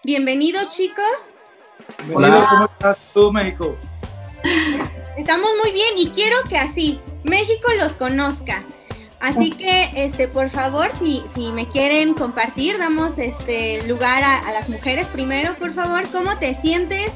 Bienvenidos, chicos. Hola, ¿cómo estás tú, México? Estamos muy bien y quiero que así México los conozca. Así que, por favor, si me quieren compartir, damos lugar a las mujeres primero, por favor. ¿Cómo te sientes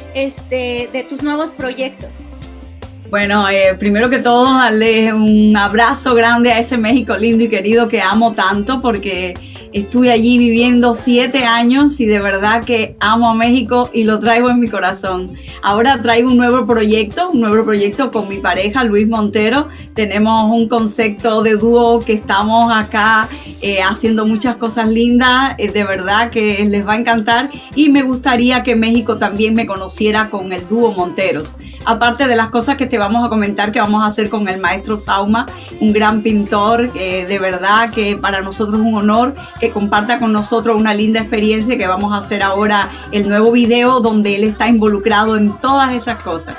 de tus nuevos proyectos? Bueno, primero que todo, darle un abrazo grande a ese México lindo y querido que amo tanto, porque estuve allí viviendo 7 años y de verdad que amo a México y lo traigo en mi corazón. Ahora traigo un nuevo proyecto con mi pareja Luis Montero. Tenemos un concepto de dúo que estamos acá haciendo muchas cosas lindas, de verdad que les va a encantar, y me gustaría que México también me conociera con el dúo Monteros. Aparte de las cosas que te vamos a comentar que vamos a hacer con el maestro Sauma, un gran pintor, de verdad que para nosotros es un honor que comparta con nosotros una linda experiencia, que vamos a hacer ahora el nuevo video donde él está involucrado en todas esas cosas.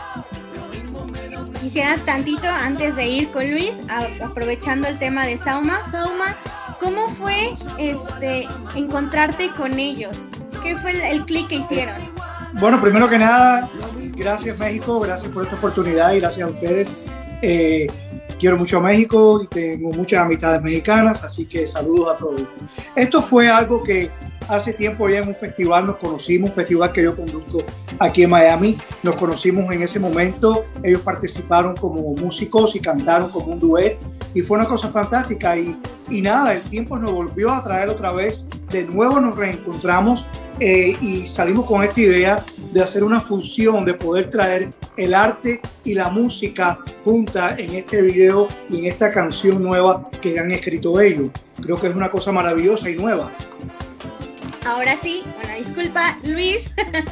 Quisiera tantito antes de ir con Luis, aprovechando el tema de Sauma. Sauma, ¿cómo fue encontrarte con ellos? ¿Qué fue el clic que hicieron? Bueno, primero que nada, gracias México, gracias por esta oportunidad y gracias a ustedes. Quiero mucho a México y tengo muchas amistades mexicanas, así que saludos a todos. Esto fue algo que hace tiempo ya en un festival nos conocimos, un festival que yo conduzco aquí en Miami. Nos conocimos en ese momento, ellos participaron como músicos y cantaron como un duet y fue una cosa fantástica y nada, el tiempo nos volvió a traer otra vez, de nuevo nos reencontramos y salimos con esta idea de hacer una fusión, de poder traer el arte y la música juntas en este video y en esta canción nueva que han escrito ellos. Creo que es una cosa maravillosa y nueva. Ahora sí, bueno, disculpa, Luis.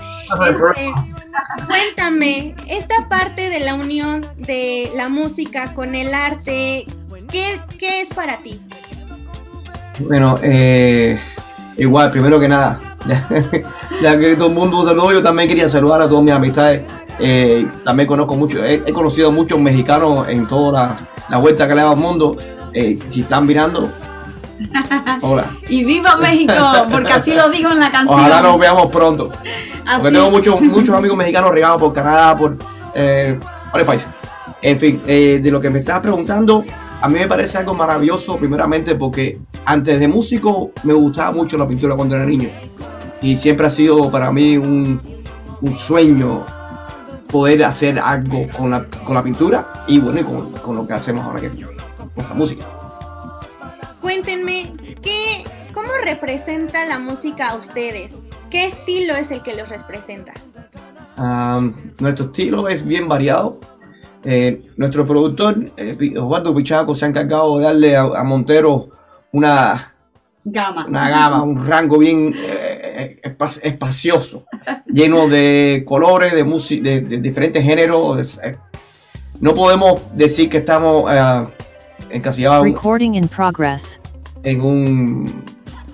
Cuéntame, esta parte de la unión de la música con el arte, ¿qué es para ti? Bueno, igual, primero que nada, ya que todo el mundo saludó, yo también quería saludar a todas mis amistades. También conozco mucho, he conocido a muchos mexicanos en toda la vuelta que le he dado al mundo. Si están mirando, hola. Y viva México, porque así lo digo en la canción. Ojalá nos veamos pronto. Así. Porque tengo muchos amigos mexicanos regados por Canadá, por varios países. En fin, de lo que me estás preguntando, a mí me parece algo maravilloso, primeramente porque antes de músico me gustaba mucho la pintura cuando era niño. Y siempre ha sido para mí un sueño poder hacer algo con la pintura y bueno, y con lo que hacemos ahora, que con la música. Cuéntenme, ¿cómo representa la música a ustedes? ¿Qué estilo es el que los representa? Nuestro estilo es bien variado. Nuestro productor, Osvaldo Pichaco, se ha encargado de darle a Montero una gama, un rango bien espacioso, lleno de colores, de diferentes géneros. No podemos decir que estamos encasillados en un...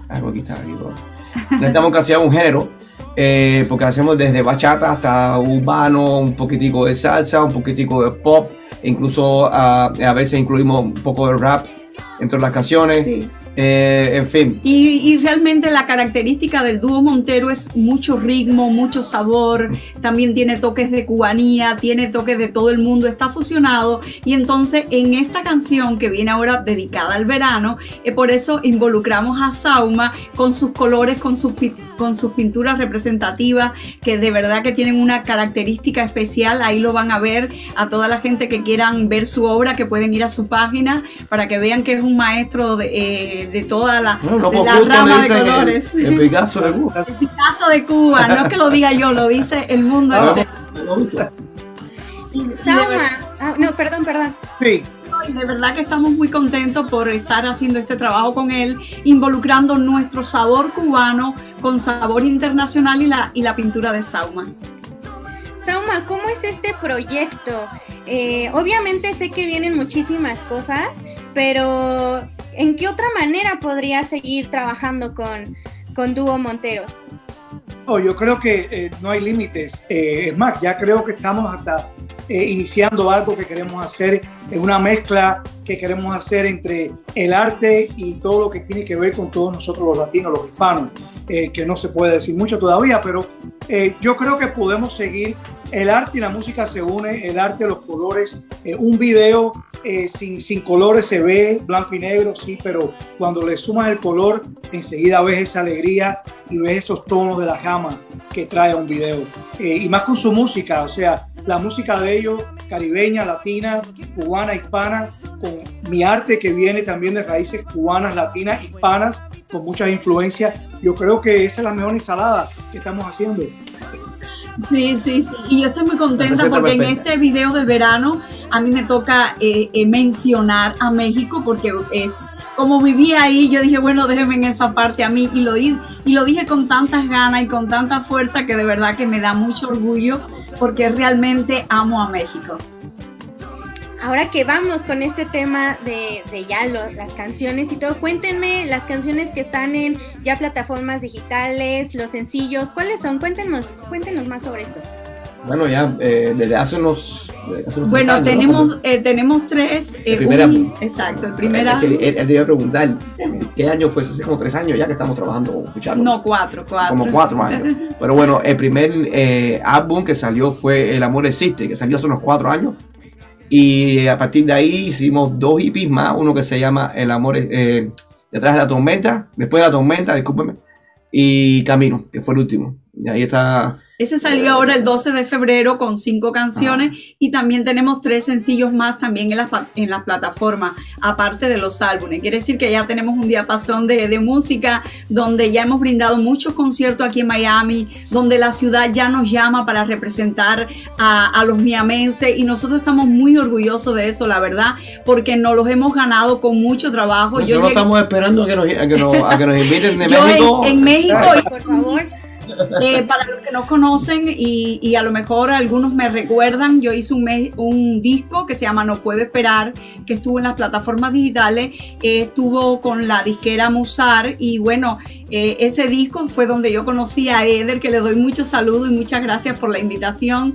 No estamos encasillados en un género, porque hacemos desde bachata hasta urbano, un poquitico de salsa, un poquitico de pop, incluso a veces incluimos un poco de rap entre las canciones. Sí. En fin. Y realmente la característica del dúo Montero es mucho ritmo, mucho sabor, también tiene toques de cubanía, tiene toques de todo el mundo, está fusionado, y entonces en esta canción que viene ahora dedicada al verano, por eso involucramos a Sauma con sus colores, con sus pinturas representativas, que de verdad que tienen una característica especial. Ahí lo van a ver, a toda la gente que quieran ver su obra, que pueden ir a su página para que vean que es un maestro de toda la rama de colores. El Picasso de Cuba. El Picasso de Cuba, no es que lo diga yo, lo dice el mundo entero. Sauma, no, perdón. Sí. De verdad que estamos muy contentos por estar haciendo este trabajo con él, involucrando nuestro sabor cubano con sabor internacional y la pintura de Sauma. Sauma, ¿cómo es este proyecto? Obviamente sé que vienen muchísimas cosas, pero ¿en qué otra manera podría seguir trabajando con Dúo Monteros? Yo creo que no hay límites. Es más, ya creo que estamos hasta iniciando algo que queremos hacer, una mezcla que queremos hacer entre el arte y todo lo que tiene que ver con todos nosotros los latinos, los hispanos, que no se puede decir mucho todavía, pero yo creo que podemos seguir. El arte y la música se unen, el arte, los colores, un video sin colores se ve blanco y negro, sí, pero cuando le sumas el color, enseguida ves esa alegría y ves esos tonos de la gama que trae un video. Y más con su música, o sea, la música de ellos, caribeña, latina, cubana, hispana, con mi arte que viene también de raíces cubanas, latinas, hispanas, con muchas influencias. Yo creo que esa es la mejor ensalada que estamos haciendo. Sí, sí, sí. Y yo estoy muy contenta porque en este video del verano a mí me toca mencionar a México porque es como viví ahí. Yo dije, bueno, déjenme en esa parte a mí y lo dije con tantas ganas y con tanta fuerza que de verdad que me da mucho orgullo porque realmente amo a México. Ahora que vamos con este tema de ya las canciones y todo, cuéntenme las canciones que están en ya plataformas digitales, los sencillos, ¿cuáles son? Cuéntenos más sobre esto. Bueno, ya desde hace unos bueno, años, tenemos, ¿no? Tenemos tres. Exacto, el primer álbum. Él te iba a preguntar, ¿qué año fue? Hace como 3 años ya que estamos trabajando, escuchando. No, 4. Como 4 años. Pero bueno, el primer álbum que salió fue El Amor Existe, que salió hace unos 4 años. Y a partir de ahí hicimos 2 EPs más, uno que se llama El Amor Detrás de la Tormenta, Después de la Tormenta, discúlpeme, y Camino, que fue el último. Y ahí está. Ese salió ahora el 12 de febrero con 5 canciones y también tenemos 3 sencillos más también en las plataformas, aparte de los álbumes. Quiere decir que ya tenemos un diapasón de música donde ya hemos brindado muchos conciertos aquí en Miami, donde la ciudad ya nos llama para representar a los miamenses y nosotros estamos muy orgullosos de eso, la verdad, porque nos los hemos ganado con mucho trabajo. Nosotros estamos esperando a que nos inviten de yo México. En México, por favor. Para los que no conocen y a lo mejor algunos me recuerdan, yo hice un disco que se llama No Puedo Esperar, que estuvo en las plataformas digitales, estuvo con la disquera Musar y bueno, ese disco fue donde yo conocí a Eder, que le doy muchos saludos y muchas gracias por la invitación.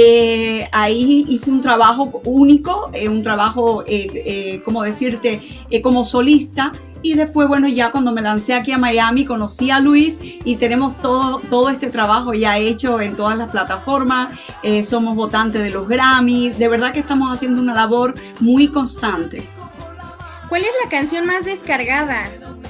Ahí hice un trabajo único, un trabajo, como decirte, como solista. Y después, bueno, ya cuando me lancé aquí a Miami, conocí a Luis y tenemos todo este trabajo ya hecho en todas las plataformas. Somos votantes de los Grammy. De verdad que estamos haciendo una labor muy constante. ¿Cuál es la canción más descargada?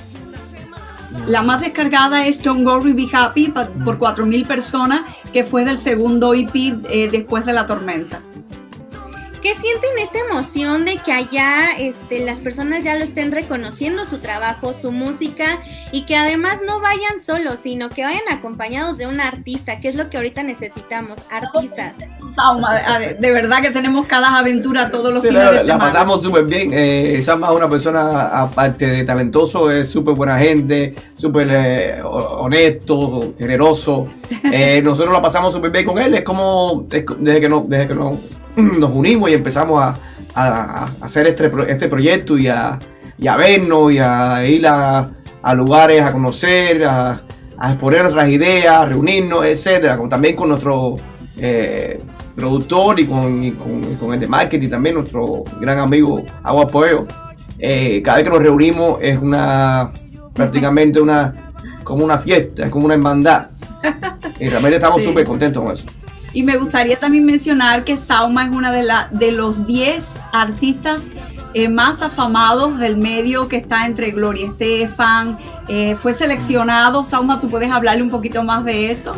La más descargada es Don't Worry, Be Happy por 4,000 personas, que fue del segundo EP Después de la Tormenta. ¿Qué sienten esta emoción de que allá las personas ya lo estén reconociendo su trabajo, su música y que además no vayan solos, sino que vayan acompañados de un artista, que es lo que ahorita necesitamos, artistas? De verdad que tenemos cada aventura todos los fines de semana. La pasamos súper bien. Salma es una persona, aparte de talentoso, es súper buena gente, súper honesto, generoso. Nosotros la pasamos súper bien con él. Es como desde que nos unimos y empezamos a hacer este proyecto y a vernos y a ir a lugares, a conocer, a exponer nuestras ideas, a reunirnos, etcétera, también con nuestro productor y con el de marketing también, nuestro gran amigo Agua Poeo. Cada vez que nos reunimos es prácticamente como una fiesta, es como una hermandad y realmente estamos súper contentos con eso. Y me gustaría también mencionar que Sauma es una de los 10 artistas más afamados del medio, que está entre Gloria Estefan. Fue seleccionado. Sauma, ¿tú puedes hablarle un poquito más de eso?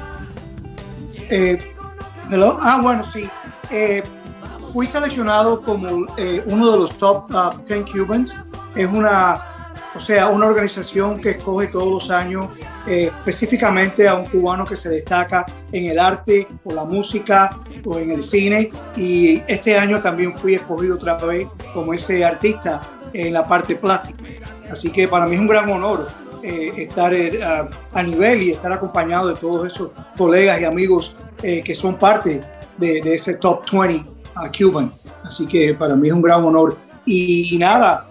Bueno, sí. Fui seleccionado como uno de los top 10 Cubans. Es una organización que escoge todos los años específicamente a un cubano que se destaca en el arte o la música o en el cine, y este año también fui escogido otra vez como ese artista en la parte plástica. Así que para mí es un gran honor estar a nivel y estar acompañado de todos esos colegas y amigos que son parte de ese top 20 Cuban. Así que para mí es un gran honor. Y nada,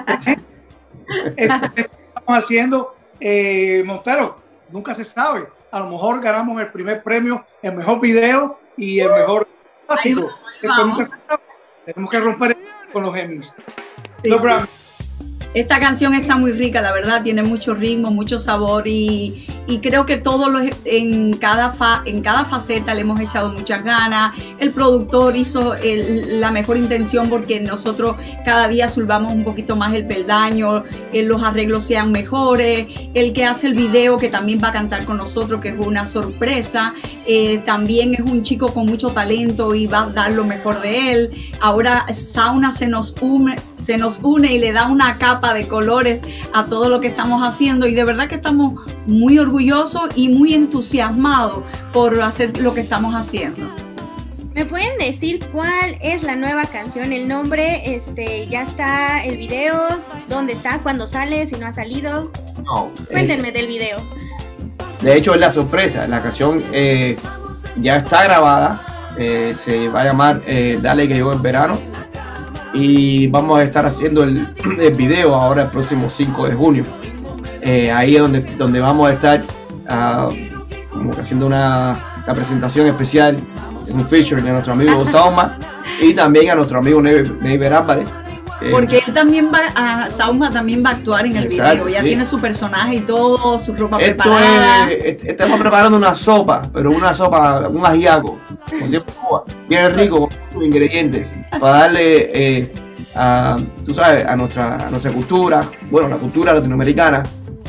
estamos haciendo, Montero, nunca se sabe. a lo mejor ganamos el primer premio, el mejor video y el mejor plástico. Tenemos que romper con los Emmys. Sí. Esta canción está muy rica, la verdad, tiene mucho ritmo, mucho sabor y creo que todos en cada faceta le hemos echado muchas ganas. El productor hizo la mejor intención porque nosotros cada día subamos un poquito más el peldaño, los arreglos sean mejores, el que hace el video que también va a cantar con nosotros, que es una sorpresa, también es un chico con mucho talento y va a dar lo mejor de él. Ahora Sauna se nos une y le da una capa de colores a todo lo que estamos haciendo y de verdad que estamos muy orgullosos y muy entusiasmados por hacer lo que estamos haciendo. ¿Me pueden decir cuál es la nueva canción? El nombre, ya está el video, ¿dónde está? ¿Cuándo sale? Si no ha salido. No. Cuéntenme del video. De hecho es la sorpresa, la canción ya está grabada, se va a llamar Dale que llegó el verano. Y vamos a estar haciendo el video ahora el próximo 5 de junio. Ahí es donde vamos a estar como que haciendo la presentación especial, un feature de nuestro amigo Sauma y también a nuestro amigo Neiber Álvarez. Porque él también Sauma también va a actuar en el video, ya tiene su personaje y todo, su ropa preparada. Estamos preparando una sopa, pero un ajiaco, como siempre, bien rico, con sus ingredientes, para darle, tú sabes, a nuestra cultura, bueno, la cultura latinoamericana,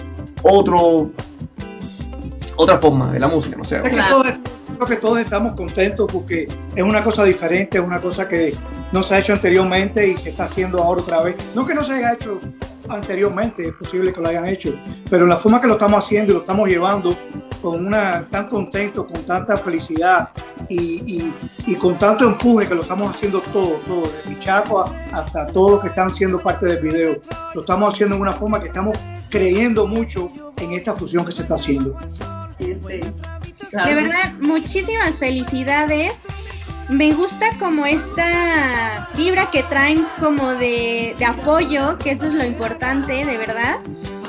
otra forma de la música, no sé. Creo que todos estamos contentos porque es una cosa diferente, es una cosa que no se ha hecho anteriormente y se está haciendo ahora otra vez. No que no se haya hecho anteriormente, es posible que lo hayan hecho, pero la forma que lo estamos haciendo y lo estamos llevando tan contento, con tanta felicidad y con tanto empuje que lo estamos haciendo todo, desde Chaco hasta todos los que están siendo parte del video. Lo estamos haciendo en una forma que estamos creyendo mucho en esta fusión que se está haciendo. Sí, claro. De verdad, muchísimas felicidades. Me gusta como esta vibra que traen como de apoyo, que eso es lo importante, de verdad.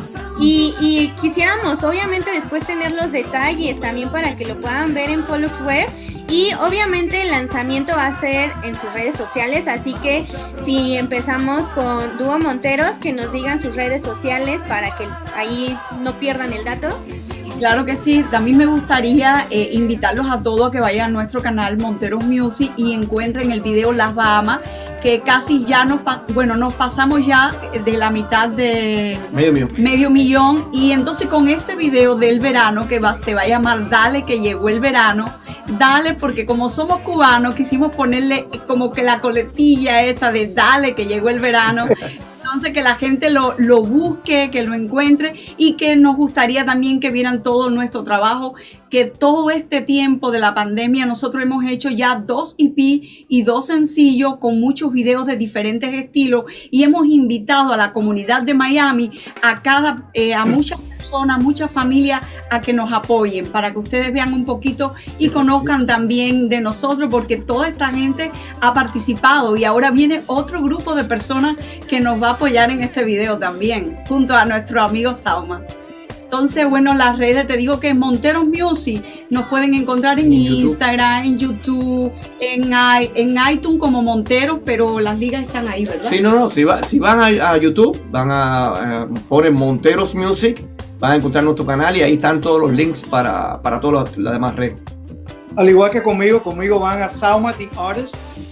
Y quisiéramos obviamente después tener los detalles también para que lo puedan ver en Pollux Web. Y obviamente el lanzamiento va a ser en sus redes sociales, así que si empezamos con Dúo Monteros, que nos digan sus redes sociales para que ahí no pierdan el dato. Claro que sí, también me gustaría invitarlos a todos a que vayan a nuestro canal Monteros Music y encuentren el video Las Bahamas, que casi ya nos pasamos ya de la mitad de medio millón, y entonces con este video del verano que se va a llamar Dale que llegó el verano, dale, porque como somos cubanos quisimos ponerle como que la coletilla esa de dale que llegó el verano. Entonces que la gente lo busque, que lo encuentre y que nos gustaría también que vieran todo nuestro trabajo, que todo este tiempo de la pandemia nosotros hemos hecho ya 2 EP y 2 sencillos con muchos videos de diferentes estilos y hemos invitado a la comunidad de Miami, a muchas personas, muchas familias a que nos apoyen para que ustedes vean un poquito y conozcan también de nosotros, porque toda esta gente ha participado y ahora viene otro grupo de personas que nos va a apoyar en este video también, junto a nuestro amigo Sauma. Entonces, bueno, las redes, te digo que en Monteros Music nos pueden encontrar en Instagram, en YouTube, en iTunes como Monteros, pero las ligas están ahí, ¿verdad? Sí, no, si van a YouTube, van a poner Monteros Music, van a encontrar nuestro canal y ahí están todos los links para todas las demás redes. Al igual que conmigo van a Sauma The Artist,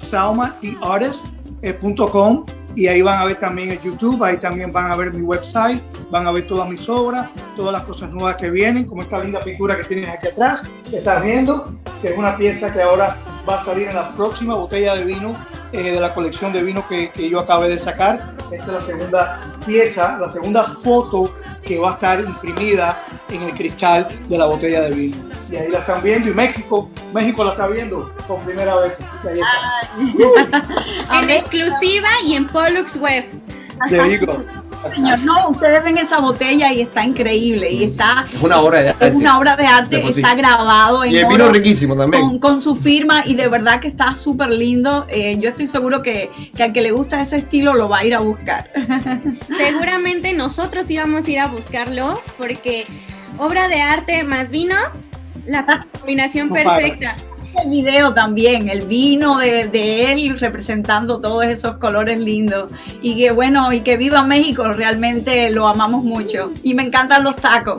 saumatheartist.com, y ahí van a ver también el YouTube, ahí también van a ver mi website, van a ver todas mis obras, todas las cosas nuevas que vienen, como esta linda pintura que tienes aquí atrás, que estás viendo, que es una pieza que ahora va a salir en la próxima botella de vino de la colección de vino que yo acabé de sacar. Esta es la segunda pieza, la segunda foto que va a estar imprimida en el cristal de la botella de vino. Y ahí la están viendo, y México la está viendo por primera vez. Ahí está. En exclusiva y en Pollux Web. Te digo. Señor, no, ustedes ven esa botella y está increíble y está, es una obra de arte. Es una obra de arte, está grabado en y el vino riquísimo también. Con su firma, y de verdad que está súper lindo. Yo estoy seguro que al que le gusta ese estilo lo va a ir a buscar. Seguramente nosotros íbamos a ir a buscarlo, porque obra de arte más vino La combinación No perfecta. El video también, el vino de él representando todos esos colores lindos. Y que bueno, y que viva México, realmente lo amamos mucho. Y me encantan los tacos.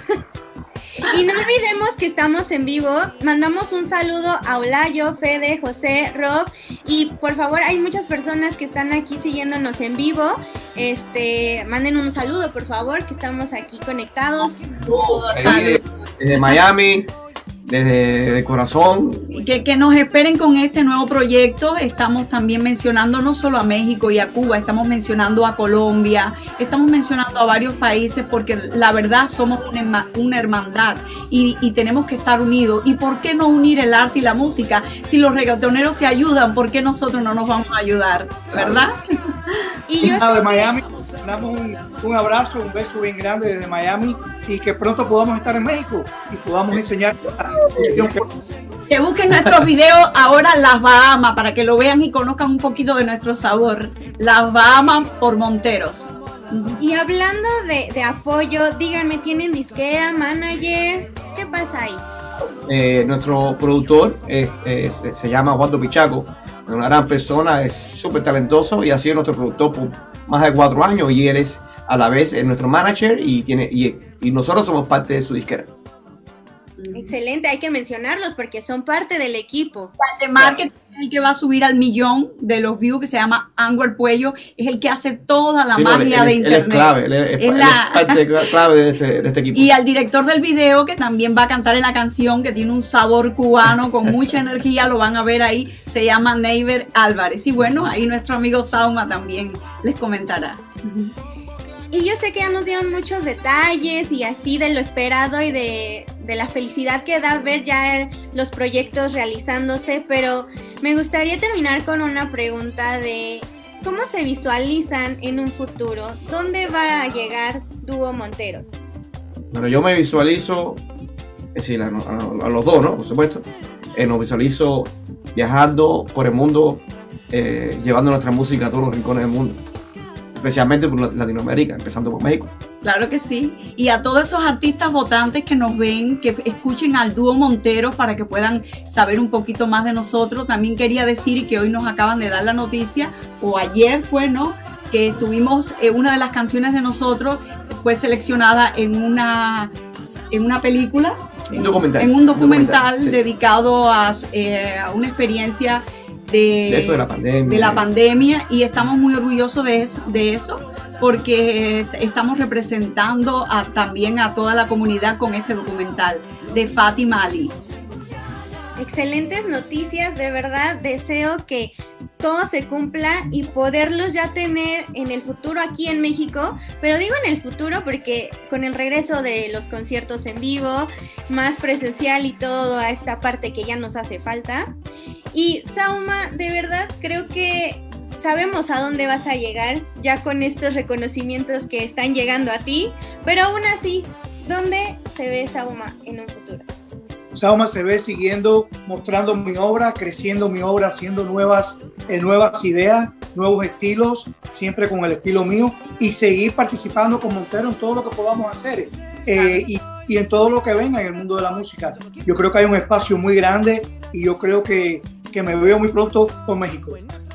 Y no olvidemos que estamos en vivo. Mandamos un saludo a Olayo, Fede, José, Rob. Y por favor, hay muchas personas que están aquí siguiéndonos en vivo. Manden un saludo, por favor, que estamos aquí conectados. Desde Miami, desde de corazón. Que nos esperen con este nuevo proyecto. Estamos también mencionando no solo a México y a Cuba, estamos mencionando a Colombia, estamos mencionando a varios países, porque la verdad somos una hermandad y tenemos que estar unidos. ¿Y por qué no unir el arte y la música? Si los reggaetoneros se ayudan, ¿por qué nosotros no nos vamos a ayudar? ¿Verdad? Y yo de Miami, damos un abrazo, un beso bien grande desde Miami, y que pronto podamos estar en México y podamos enseñar que busquen nuestros videos ahora Las Bahamas, para que lo vean y conozcan un poquito de nuestro sabor. Las Bahamas por Monteros. Y hablando de apoyo, díganme, ¿tienen disquera, manager? ¿Qué pasa ahí? Nuestro productor se llama Juan Pichaco, una gran persona, es súper talentoso y ha sido nuestro productor por más de 4 años, y él es a la vez nuestro manager y nosotros somos parte de su disquera. Excelente, hay que mencionarlos porque son parte del equipo. El de marketing es el que va a subir al 1.000.000 de los views, que se llama Anguel Puello, es el que hace toda la magia de internet. Él es clave, él es parte clave de este equipo. Y al director del video, que también va a cantar en la canción, que tiene un sabor cubano con mucha energía, lo van a ver ahí, se llama Neiber Álvarez. Y bueno, ahí nuestro amigo Sauma también les comentará. Y yo sé que ya nos dieron muchos detalles y así de lo esperado y de la felicidad que da ver ya los proyectos realizándose, pero me gustaría terminar con una pregunta de ¿cómo se visualizan en un futuro? ¿Dónde va a llegar Dúo Monteros? Bueno, yo me visualizo, es decir, a los dos, ¿no? Por supuesto. Nos visualizo viajando por el mundo, llevando nuestra música a todos los rincones del mundo, especialmente por Latinoamérica, empezando por México. Claro que sí. Y a todos esos artistas votantes que nos ven, que escuchen al Dúo Monteros para que puedan saber un poquito más de nosotros. También quería decir que hoy nos acaban de dar la noticia, o ayer fue, ¿no?, que tuvimos una de las canciones de nosotros, fue seleccionada en una película, en un documental sí, dedicado a una experiencia de la pandemia, y estamos muy orgullosos de eso, porque estamos representando también a toda la comunidad con este documental de Fátima Ali. Excelentes noticias, de verdad deseo que todo se cumpla y poderlos ya tener en el futuro aquí en México, pero digo en el futuro porque con el regreso de los conciertos en vivo, más presencial y todo a esta parte que ya nos hace falta. Y Sauma, de verdad creo que sabemos a dónde vas a llegar ya con estos reconocimientos que están llegando a ti, pero aún así, ¿dónde se ve Sauma en un futuro? Sauma se ve siguiendo, mostrando mi obra, creciendo mi obra, haciendo nuevas ideas, nuevos estilos, siempre con el estilo mío, y seguir participando con Montero en todo lo que podamos hacer y en todo lo que venga en el mundo de la música. Yo creo que hay un espacio muy grande y yo creo que me veo muy pronto con México.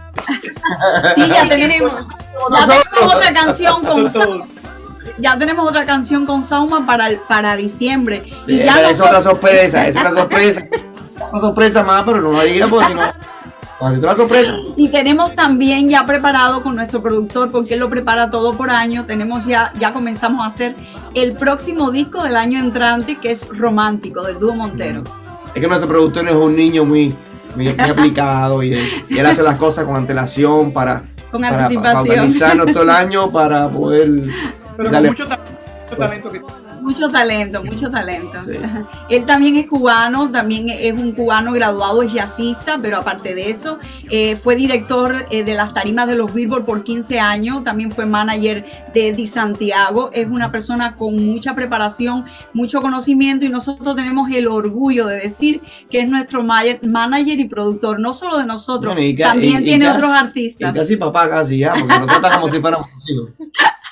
Sí, ya tenemos otra canción con Sauma. Ya tenemos otra canción con Sauma para diciembre. Sí, y ya es una sorpresa, es una sorpresa. Una sorpresa más, pero no la digas porque si no, es una sorpresa. Y tenemos también ya preparado con nuestro productor, porque él lo prepara todo por año. Tenemos ya comenzamos a hacer el próximo disco del año entrante, que es Romántico, del Dúo Montero. Es que nuestro productor es un niño muy aplicado y él hace las cosas con antelación para organizarnos todo el año para poder. Pero con mucho talento que Mucho talento. Sí. Él también es cubano, también es un cubano graduado, es jazzista, pero aparte de eso, fue director de las tarimas de los Billboard por 15 años, también fue manager de Eddie Santiago, es una persona con mucha preparación, mucho conocimiento, y nosotros tenemos el orgullo de decir que es nuestro manager y productor, no solo de nosotros, bueno, también tiene otros artistas. Y casi papá, casi ya, porque nos trata como si fuéramos sus hijos.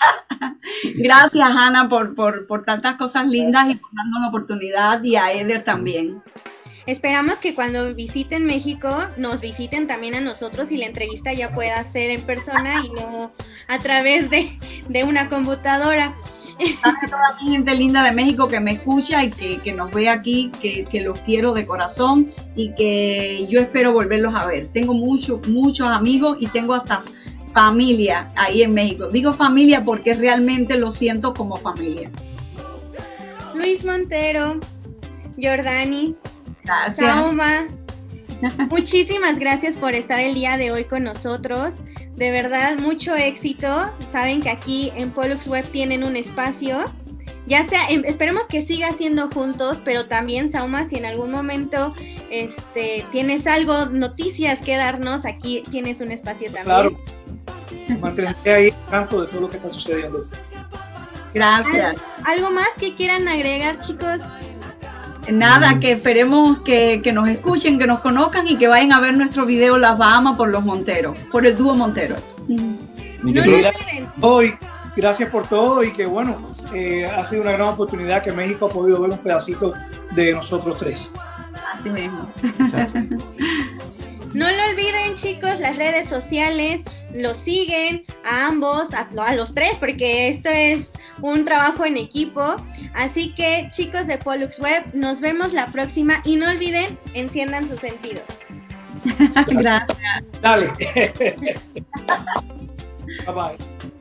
Gracias, Ana, por tantas cosas lindas y por darnos la oportunidad, y a Eder también. Esperamos que cuando visiten México nos visiten también a nosotros y la entrevista ya pueda ser en persona y no a través de una computadora. A toda la gente linda de México que me escucha y que nos ve aquí, que los quiero de corazón y que yo espero volverlos a ver. Tengo muchos amigos y tengo hasta familia ahí en México. Digo familia porque realmente lo siento como familia. Luis Montero, Jordani, gracias. Sauma, muchísimas gracias por estar el día de hoy con nosotros. De verdad, mucho éxito. Saben que aquí en Pollux Web tienen un espacio. Ya sea, esperemos que siga siendo juntos, pero también, Sauma, si en algún momento tienes algo, noticias que darnos, aquí tienes un espacio también. Claro. Mantendré ahí al tanto de todo lo que está sucediendo. Gracias. ¿Algo más que quieran agregar, chicos? Nada, que esperemos que nos escuchen, que nos conozcan y que vayan a ver nuestro video Las Bahamas por los Monteros, por el dúo Montero. Hoy, gracias por todo y que bueno, ha sido una gran oportunidad que México ha podido ver un pedacito de nosotros tres. Así mismo. No lo olviden, chicos, las redes sociales, los siguen a ambos, a los tres, porque esto es un trabajo en equipo. Así que, chicos de Pollux Web, nos vemos la próxima y no olviden, enciendan sus sentidos. Gracias. Dale. Bye bye.